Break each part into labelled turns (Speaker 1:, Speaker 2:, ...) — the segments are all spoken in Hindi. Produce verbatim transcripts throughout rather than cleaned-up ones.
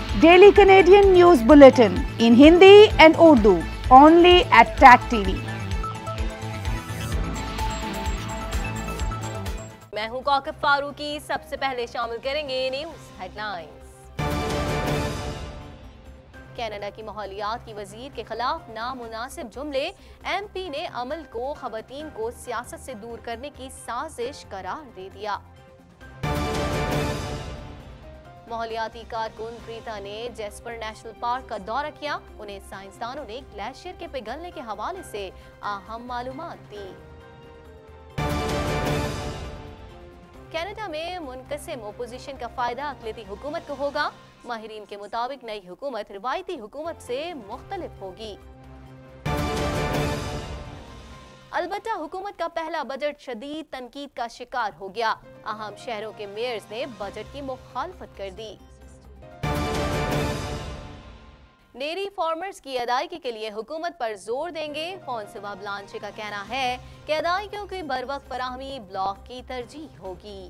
Speaker 1: Daily Canadian News Bulletin in Hindi and Urdu only at T A C T V.
Speaker 2: मैं हूं कौकब फारूकी। सबसे पहले शामिल करेंगे न्यूज हेडलाइंस। कनाडा की माहौलियात की वजीर के खिलाफ नामुनासिब जुमले, एमपी ने अमल को खवातीन को सियासत से दूर करने की साजिश करार दे दिया। माहौलियाती कारकुन प्रीता ने जेस्पर नेशनल पार्क का दौरा किया। उन्हें साइंसदानों ने ग्लेशियर के पिघलने के हवाले से अहम मालूमात दी। कनाडा में मुनकसिम ओपोजिशन का फायदा अक़लियती हुकूमत को होगा। माहिरीन के मुताबिक नई हुकूमत रिवायती हुकूमत से मुख्तलिफ होगी। अलबत्ता हुकूमत का पहला बजट शदीद तनकीद का शिकार हो गया। अहम शहरों के मेयर्स ने बजट की मुखालफत कर दी। डेयरी फार्मर्स की अदायगी के लिए हुकूमत पर जोर देंगे। फॉन्सवा ब्लांचे का कहना है कि अदायगियों की बरवक्त फराहमी ब्लॉक की तरजीह होगी।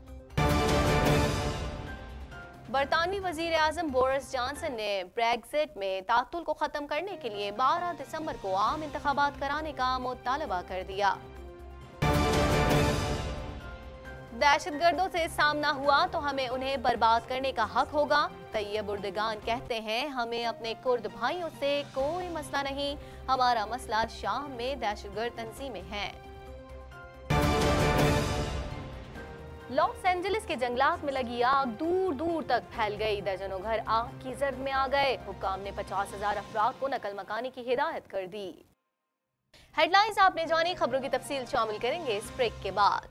Speaker 2: बरतानवी वजीर आजम बोरिस जॉनसन ने ब्रेक्जिट में तातुल को खत्म करने के लिए बारह दिसंबर को आम इंतखाबात कराने का मुतालबा कर दिया। दहशतगर्दों से सामना हुआ तो हमें उन्हें बर्बाद करने का हक होगा। तैयब उर्दगान कहते हैं, हमें अपने कुर्द भाइयों से कोई मसला नहीं, हमारा मसला शाम में दहशतगर्द तंजीमें हैं। लॉस एंजलिस के जंगलात में लगी आग दूर दूर तक फैल गई। दर्जनों घर आग की जर्द में आ गए। हुक्काम ने पचास हजार अफराद को नकल मकानी की हिदायत कर दी। हेडलाइंस आपने जानी, खबरों की तफसील शामिल करेंगे इस ब्रेक के बाद।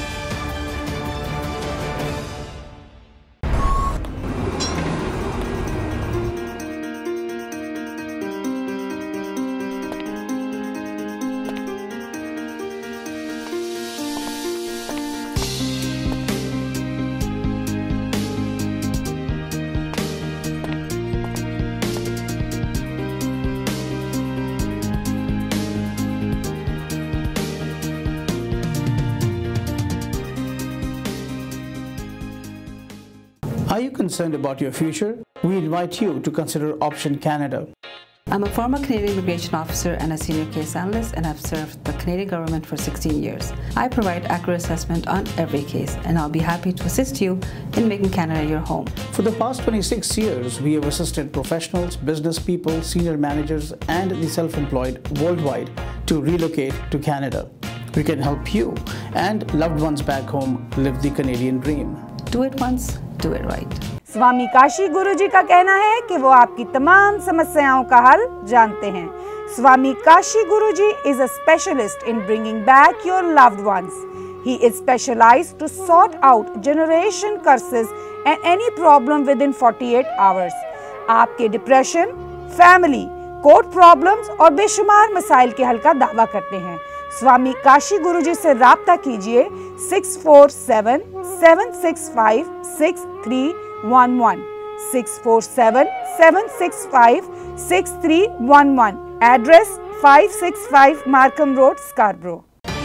Speaker 3: Are you concerned about your future? We invite you to consider Option Canada.
Speaker 4: I'm a former Canadian immigration officer and a senior case analyst, and I've served the Canadian government for sixteen years. I provide accurate assessment on every case, and I'll be happy to assist you in making Canada your home.
Speaker 3: For the past twenty-six years, we have assisted professionals, business people, senior managers, and the self-employed worldwide to relocate to Canada. We can help you and loved ones back home live the Canadian dream.
Speaker 4: Do it once, do it right.
Speaker 1: स्वामी काशी गुरुजी का कहना है कि वो आपकी तमाम समस्याओं का हल जानते हैं। Swami Kashi Guruji is a specialist in bringing back your loved ones. He is specialized to sort out generation curses and any problem within forty-eight hours. आपके डिप्रेशन, फैमिली, कोर्ट प्रॉब्लम्स और बेशुमार मसाइल के हल का दावा करते हैं। स्वामी काशी गुरुजी से राब्ता कीजिए six four seven seven six five six three one one six four seven seven six five six three one one. Address five six five Markham road, Scarborough.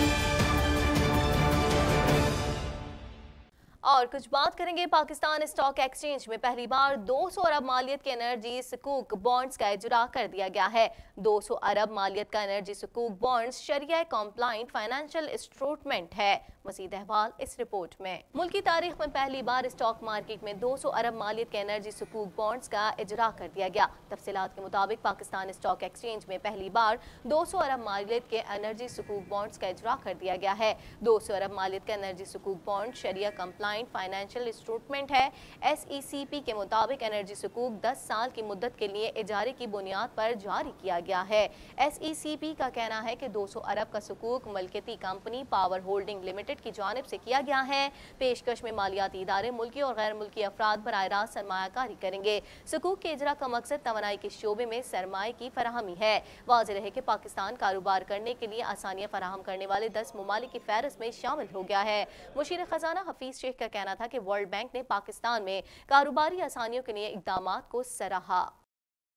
Speaker 2: और कुछ बात करेंगे पाकिस्तान स्टॉक एक्सचेंज में पहली बार दो सौ अरब मालियत के एनर्जी सुकूक बॉन्ड्स का इजरा कर दिया गया है। दो सौ अरब मालियत का एनर्जी सुकूक बॉन्ड्स शरिया कॉम्प्लाइंट फाइनेंशियल इंस्ट्रूमेंट है। मज़ीद अहवाल इस रिपोर्ट में। मुल्क की तारीख में पहली बार स्टॉक मार्केट में दो सौ अरब मालियत के एनर्जी सुकूक बॉन्ड्स का इजरा कर दिया गया। तफसीलात के मुताबिक पाकिस्तान स्टॉक एक्सचेंज में पहली बार दो सौ अरब मालियत के एनर्जी सुकूक बॉन्ड्स का इजरा कर दिया गया है। दो सौ अरब मालियत का एनर्जी सुकूक बॉन्ड शरिया कॉम्प्लाइंट फाइनेंशियल इंस्ट्रूमेंट है। एस ई सी पी के मुताबिक एनर्जी सुकूक दस साल की मुद्दत के लिए इजारे की बुनियाद पर जारी किया गया है। एस ई सी पी का कहना है कि दो सौ अरब का सुकूक मलकियती कंपनी पावर होल्डिंग लिमिटेड की जानिब से किया गया है। पेशकश में मालियाती इदारे मुल्की और गैर मुल्की अफराद बराह रास्त सरमायाकारी करेंगे। सुकूक के इजरा का मकसद तवानाई के शोबे में सरमाए की फराहमी है। वाज़ेह रहे कि पाकिस्तान कारोबार करने के लिए आसानियां फराहम करने वाले दस ममालिक की फहरिस्त में शामिल हो गया है। मुशीर खजाना हफीज शेख का कहना था कि वर्ल्ड बैंक ने पाकिस्तान में कारोबारी आसानियों के लिए इकदामात को सराहा।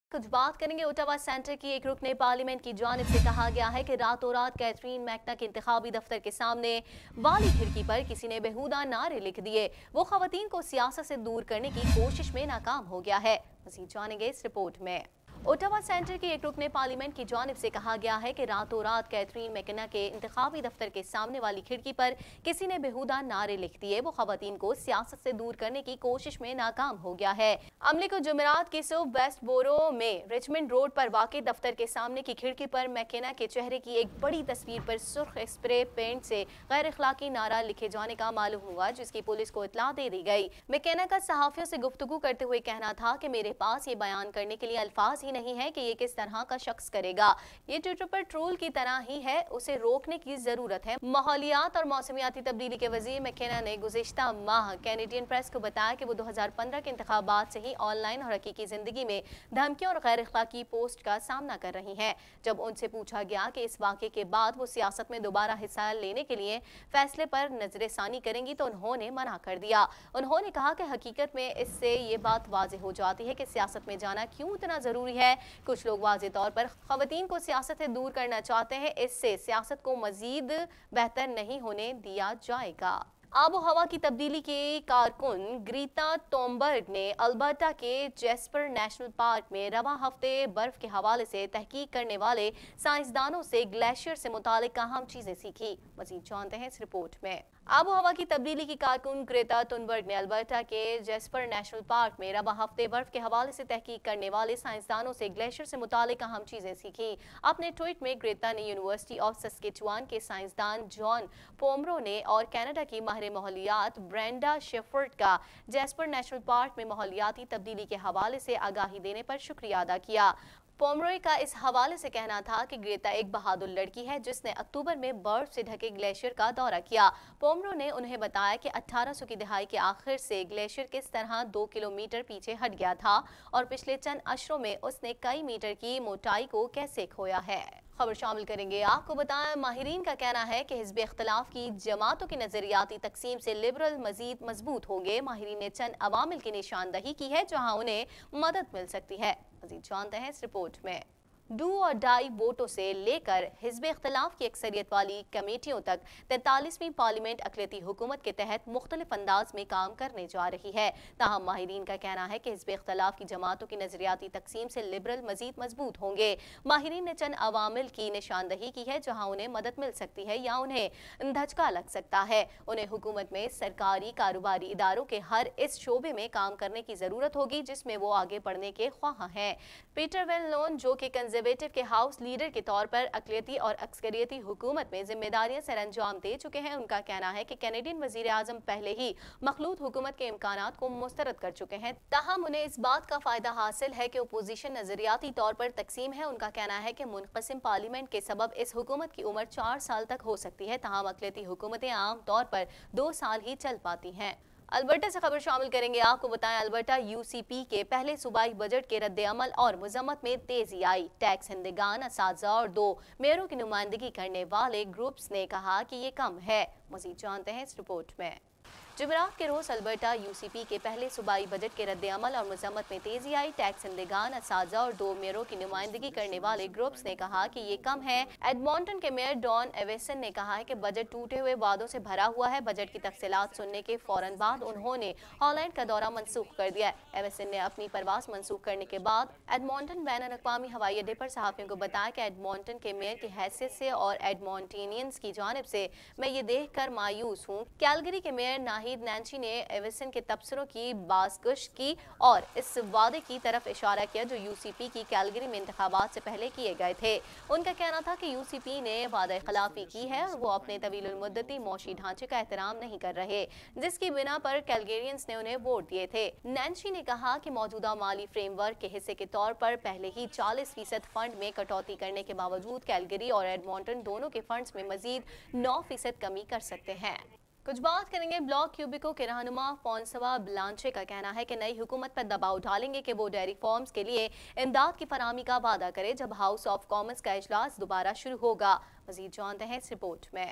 Speaker 2: कुछ बात करेंगे ओटावा सेंटर की एक रुकने पार्लियामेंट की जानिब से कहा गया है कि रातों रात कैथरीन मैकना के इंतखाबी दफ्तर के सामने वाली खिड़की पर किसी ने बेहुदा नारे लिख दिए। वो खवातीन को सियासत से दूर करने की कोशिश में नाकाम हो गया है। मज़ीद जानेंगे इस रिपोर्ट में। ओटावा सेंटर की एक रुकने पार्लियामेंट की जानिब से कहा गया है कि रातों रात कैथरीन मैकना के इंतखाबी दफ्तर के सामने वाली खिड़की पर किसी ने बेहुदा नारे लिख दिए। वो खवातीन को सियासत से दूर करने की कोशिश में नाकाम हो गया है। अमले को जुमेरात के सुबह वेस्ट बोरो में रिचमंड रोड पर वाक़ई दफ्तर के सामने की खिड़की पर मैकना के चेहरे की एक बड़ी तस्वीर पर सुर्ख स्प्रे पेंट से गैर अखलाकी नारा लिखे जाने का मालूम हुआ, जिसकी पुलिस को इत्तला दे दी गई। मैकना का सहाफियों से गुफ्तगू करते हुए कहना था कि मेरे पास ये बयान करने के लिए अल्फाज नहीं है कि ये किस तरह का शख्स करेगा। ये ट्विटर पर ट्रोल की तरह ही है, उसे रोकने की जरूरत है। माहौलियात और मौसमियाती तब्दीली के वजीर मैकना ने गुज़िश्ता माह कैनेडियन प्रेस को बताया कि वो दो हजार पंद्रह के इंतखाबात से ही ऑनलाइन और हकीकी जिंदगी में धमकियों और गैर अखलाकी पोस्ट का सामना कर रही हैं। जब उनसे पूछा गया कि इस वाक़े के बाद वो सियासत में दोबारा हिस्सा लेने के लिए फैसले पर नजरसानी करेंगी तो उन्होंने मना कर दिया। उन्होंने कहा कि हकीकत में इससे ये बात वाज़ेह हो जाती है कि सियासत में जाना क्यों इतना जरूरी है। कुछ लोग वाज़ेह तौर पर ख़वातीन को सियासत से दूर करना चाहते हैं, इससे सियासत को मजीद बेहतर नहीं होने दिया जाएगा। आबो हवा की तब्दीली के कारकुन ग्रीता थुनबर्ग ने अल्बर्टा के जेस्पर नेशनल पार्क में रवा हफ्ते बर्फ के हवाले से तहकीक करने वाले साइंसदानों से ग्लेशियर से मुतालिक अहम चीजें सीखी। मजीद जानते हैं इस रिपोर्ट में। आबो हवा की तब्दीली की कारकुन ग्रेटा थुनबर्ग ने अल्बर्टा के जेस्पर नेशनल पार्क में रवा हफ्ते बर्फ के हवाले से तहकीक करने वाले साइंसदानों से ग्लेशियर से मुतालिक अहम चीजें सीखी। अपने ट्वीट में ग्रेटा ने यूनिवर्सिटी ऑफ सस्केचुआन के साइंसदान जॉन पोमरो ने और कनाडा की माहिर माहौलियात ब्रेंडा शेफर्ड का जेस्पर नेशनल पार्क में माहौलियाती तब्दीली के हवाले से आगाही देने पर शुक्रिया अदा किया। पोमरोय का इस हवाले से कहना था कि ग्रेटा एक बहादुर लड़की है जिसने अक्टूबर में बर्फ से ढके ग्लेशियर का दौरा किया। पोमरो ने उन्हें बताया कि अठारह सौ की दहाई के आखिर से ग्लेशियर किस तरह दो किलोमीटर पीछे हट गया था और पिछले चंद अशरों में उसने कई मीटर की मोटाई को कैसे खोया है। खबर शामिल करेंगे। आपको बताएं, माहिरीन का कहना है कि हिज़्ब इख्तिलाफ की जमातों की नजरियाती तकसीम से लिबरल मजीद मजबूत होंगे। माहिरीन ने चंद अवामिल की निशानदही की है जहां उन्हें मदद मिल सकती है। मजीद जानते हैं इस रिपोर्ट में। डू और डाई वोटों से लेकर हिज़्ब इख्तिलाफ की अक्सरियत वाली कमेटियों तक तैंतालीसवीं पार्लियामेंट अक़लियती हुकूमत के तहत मुख्तलिफ अंदाज में काम करने जा रही है। ताहम माहिरीन का कहना है कि हिज़्ब इख्तिलाफ की जमातों की नजरियाती तकसीम से लिबरल मजीद मजबूत होंगे। माहिरीन ने चंद अवामिल की निशानदही की है जहाँ उन्हें मदद मिल सकती है या उन्हें धचका लग सकता है। उन्हें हुकूमत में सरकारी कारोबारी इदारों के हर इस शोबे में काम करने की ज़रूरत होगी जिसमें वो आगे बढ़ने के ख्वाह हैं। पीटर वेलनोन, जो कि कंजर्वेटिव के हाउस लीडर के तौर पर अक़लियती और अक्सरियती हुकूमत में जिम्मेदारियां सर अंजाम दे चुके हैं, उनका कहना है कि कैनेडियन वज़ीर आज़म पहले ही मखलूत हुकूमत के इम्कानात को मुस्तरद कर चुके हैं। ताहम उन्हें इस बात का फ़ायदा हासिल है कि अपोजिशन नज़रियाती तौर पर तकसीम है। उनका कहना है कि मुनक़सिम पार्लियामेंट के सबब इस हुकूमत की उम्र चार साल तक हो सकती है। ताहम अक़लियती हुकूमतें आम तौर पर दो साल ही चल पाती हैं। अल्बर्टा से खबर शामिल करेंगे। आपको बताएं, अल्बर्टा यूसीपी के पहले सूबाई बजट के रद्द अमल और मजम्मत में तेजी आई। टैक्स हिंदगान, असातिज़ा और दो मेयरों की नुमाइंदगी करने वाले ग्रुप्स ने कहा कि ये कम है। मज़ीद जानते हैं इस रिपोर्ट में। जुमेरात के रोज अल्बर्टा यूसीपी के पहले सूबाई बजट के रद्द अमल और मजम्मत में तेजी आई। टैक्स हिंदगान, असातिज़ा और दो मेयरों की नुमाइंदगी करने वाले ग्रुप्स ने कहा कि ये कम है। एडमॉन्टन के मेयर डॉन एवेसन ने कहा है कि बजट टूटे हुए वादों से भरा हुआ है। बजट की तफसीलात सुनने के फौरन बाद उन्होंने हॉलैंड का दौरा मनसूख कर दिया। एवेसन ने अपनी परवास मनसूख करने के बाद एडमॉन्टन बैन अवी हवाई अड्डे पर सहाफ़ियों को बताया कि एडमॉन्टन के मेयर की हैसियत से और एडमॉन्टेनियंस की जानिब से मैं ये देख कर मायूस हूँ। कैलगरी के मेयर नाहिद नैंची ने एवेसन के तबसरों की बाज़गुश की और इस वादे की तरफ इशारा किया जो यूसीपी की कैलगरी में इंतखाबात से पहले किए गए थे। उनका कहना था कि यूसीपी ने वादा खिलाफी की है और वो अपने तवील मुद्दती मौशी ढांचे का एहतराम नहीं कर रहे, जिसकी बिना पर कैलगरियंस ने उन्हें वोट दिए थे। नैंची ने कहा कि मौजूदा माली फ्रेमवर्क के हिस्से के तौर पर पहले ही चालीस फीसद फंड में कटौती करने के बावजूद कैलगरी और एडमॉन्टन दोनों के फंड्स में मजीद नौ फीसद कमी कर सकते हैं। कुछ बात करेंगे ब्लॉक क्यूबिको के रहनुमा फोंसवा ब्लांचे का कहना है कि नई हुकूमत पर दबाव डालेंगे कि वो डेयरी फार्म्स के लिए इमदाद की फराहमी का वादा करे जब हाउस ऑफ कॉमन्स का इजलास दोबारा शुरू होगा। मजीद जानते हैं इस रिपोर्ट में।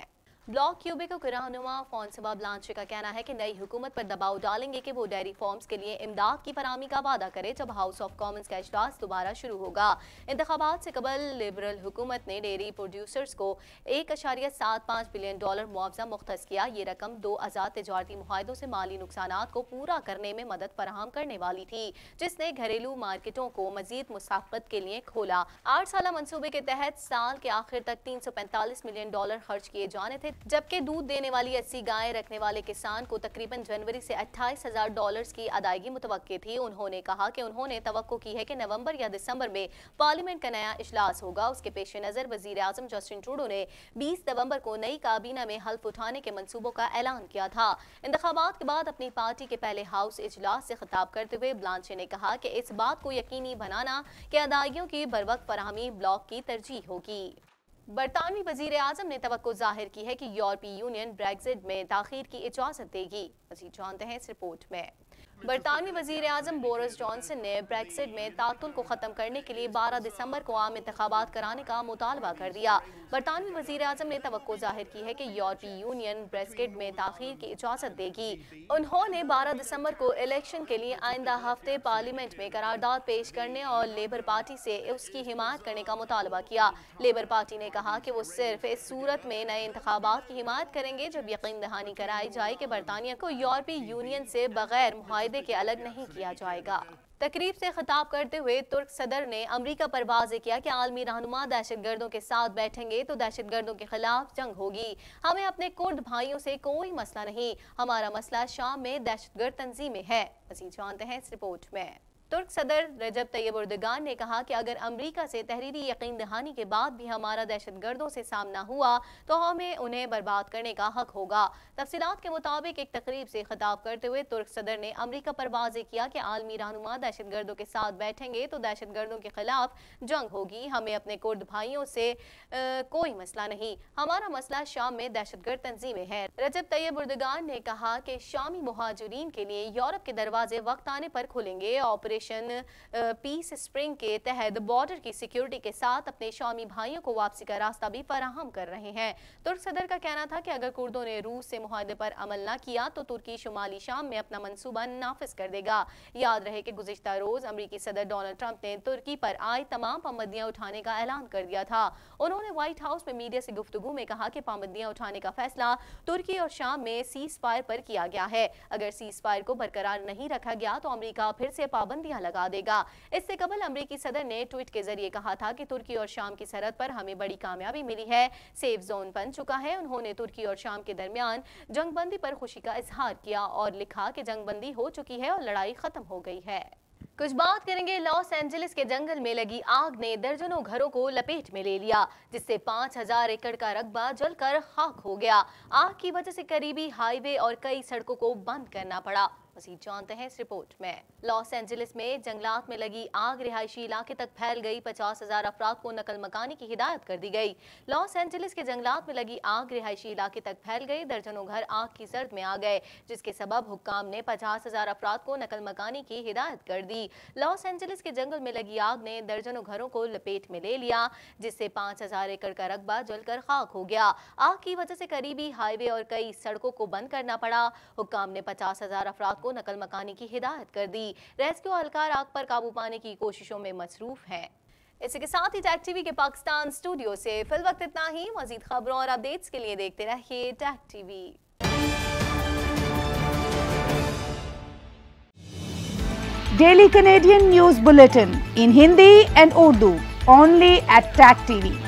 Speaker 2: ब्लॉक क्यूबिको के रहनुमा फोंसबा ब्लांचे का कहना है कि नई हुकूमत पर दबाव डालेंगे कि वो डेयरी फार्म्स के लिए इमदाद की फराहमी का वादा करे जब हाउस ऑफ कॉमन्स का इजलास दोबारा शुरू होगा। इंतखाबात से कबल लिबरल हुकूमत ने डेयरी प्रोड्यूसर्स को एक अशारिया सात पाँच बिलियन डॉलर मुआवजा मुख्तस किया। ये रकम दो आज़ाद तजारती मुआहदों से माली नुकसानात को पूरा करने में मदद फराहम करने वाली थी, जिसने घरेलू मार्केटों को मजीद मुसाफत के लिए खोला। आठ साल मंसूबे के तहत साल के आखिर तक तीन सौ पैंतालीस मिलियन डॉलर खर्च किए जाने थे, जबकि दूध देने वाली अस्सी गायें रखने वाले किसान को तकरीबन जनवरी से अट्ठाईस हजार डॉलर की अदायगी मुतवक्के थी। उन्होंने कहा कि उन्होंने तवक्को की है कि नवंबर या दिसंबर में पार्लियामेंट का नया इजलास होगा। उसके पेश नजर वजीर आजम जस्टिन ट्रूडो ने बीस नवंबर को नई काबीना में हल्फ उठाने के मंसूबों का ऐलान किया था। इंतखाबात के बाद अपनी पार्टी के पहले हाउस इजलास से खिताब करते हुए ब्लांचे ने कहा कि इस बात को यकीनी बनाना कि अदायगियों की बरवक्त फराहमी ब्लॉक की तरजीह होगी। बरतानवी वजीर आजम ने तवक्को जाहिर की है कि यूरोपीय यूनियन ब्रेक्जिट में ताखीर की इजाजत देगी। मज़ीद जानते हैं इस रिपोर्ट में। बरतानवी वजीर आजम बोरिस जॉनसन ने ब्रेक्जिट में तातुल को खत्म करने के लिए बारह दिसंबर को आम इंतखाबात कराने का मुतालबा कर दिया। बरतानवी वजीर आजम ने तवक्को जाहिर की है कि यूरोपीय यूनियन ब्रेक्जिट में ताखीर की इजाजत देगी। उन्होंने बारह दिसंबर को इलेक्शन के लिए आइंदा हफ्ते पार्लियामेंट में करारदाद पेश करने और लेबर पार्टी से उसकी हिमायत करने का मुतालबा किया। लेबर पार्टी ने कहा कि वो सिर्फ इस सूरत में नए इंतखाबात की हिमायत करेंगे जब यकीन दहानी कराई जाए कि बरतानिया को यूरोपीय यूनियन से बगैर मुआहदे के अलग नहीं किया जाएगा। तकरीब से खिताब करते हुए तुर्क सदर ने अमरीका पर वाज़ेह किया कि आलमी रहनुमा दहशतगर्दों के साथ बैठेंगे तो दहशतगर्दों के खिलाफ जंग होगी। हमें अपने कुर्द भाइयों से कोई मसला नहीं, हमारा मसला शाम में दहशतगर्द तंजीमें है। मज़ीद जानते हैं इस रिपोर्ट में। तुर्क सदर रजब तैयब एर्दोगान ने कहा कि अगर अमरीका से तहरीरी यकीन दहानी के बाद भी हमारा दहशतगर्दों से सामना हुआ तो हमें उन्हें बर्बाद करने का हक होगा। तफसीलात के मुताबिक एक तकरीब से खिताब करते हुए तुर्क सदर ने अमरीका पर वाज़ेह किया कि आलमी रहनुमा दहशतगर्दों के साथ बैठेंगे तो दहशतगर्दों के खिलाफ जंग होगी। हमें अपने कुर्द भाइयों से आ, कोई मसला नहीं, हमारा मसला शाम में दहशतगर्द तंजीमें है। रजब तैयब एर्दोगान ने कहा कि शामी मुहाजिरीन के लिए यूरोप के दरवाजे वक्त आने पर खुलेंगे। ऑपरेशन पीस स्प्रिंग के तहत बॉर्डर की सिक्योरिटी के साथ अपने शामी भाइयों को वापसी का रास्ता भी फराहम कर रहे हैं। तुर्क सदर का कहना था कि अगर कुर्दों ने रूस से मुआहदे पर अमल न किया तो तुर्की शुमाली शाम में अपना मंसूबा नाफिज कर देगा। याद रहे कि गुज़िश्ता रोज अमरीकी सदर डोनाल्ड ट्रंप ने तुर्की पर आए तमाम पाबंदियां उठाने का ऐलान कर दिया था। उन्होंने व्हाइट हाउस में मीडिया से गुफ्तगू में कहा कि पाबंदियां उठाने का फैसला तुर्की और शाम में सीज फायर पर किया गया है। अगर सीज फायर को बरकरार नहीं रखा गया तो अमरीका फिर से पाबंदियां लगा देगा। इससे कबल अमरीकी सदर ने ट्वीट के जरिए कहा था कि तुर्की और शाम की सरहद पर हमें बड़ी कामयाबी मिली है, सेफ जोन बन चुका है। उन्होंने तुर्की और शाम के दरमियान जंगबंदी पर खुशी का इजहार किया और लिखा कि जंगबंदी हो चुकी है और लड़ाई खत्म हो गई है। कुछ बात करेंगे लॉस एंजलिस के जंगल में लगी आग ने दर्जनों घरों को लपेट में ले लिया, जिससे पाँच हजार एकड़ का रकबा जलकर खाक हो गया। आग की वजह से करीबी हाईवे और कई सड़कों को बंद करना पड़ा। मज़ीद जानते हैं इस रिपोर्ट में। लॉस एंजलिस में जंगलात में लगी आग रिहायशी इलाके तक फैल गई। पचास हजार अफराद को नकल मकानी की हिदायत कर दी गई। लॉस एंजलिस के जंगलात में लगी आग रिहायशी इलाके तक फैल गई। दर्जनों घर आग की जर्द में आ गए, जिसके सबब हुक्काम ने पचास हजार अफराद को नकल मकानी की हिदायत कर दी। लॉस एंजलिस के जंगल में लगी आग ने दर्जनों घरों को लपेट में ले लिया, जिससे पाँच हजार एकड़ का रकबा जलकर खाक हो गया। आग की वजह से करीबी हाईवे और कई सड़कों को बंद करना पड़ा। हुक्काम ने पचास हजार अफराद नकल मकानी की हिदायत कर दी। रेस्क्यू एहलकार आग पर काबू पाने की कोशिशों में मसरूफ हैं। इसी के साथ ही टैग टीवी के पाकिस्तान स्टूडियो से फिल वक्त इतना ही। मजीद खबरों और अपडेट्स के लिए देखते रहिए Tag TV.
Speaker 1: Daily Canadian News Bulletin in Hindi and Urdu only at Tag T V.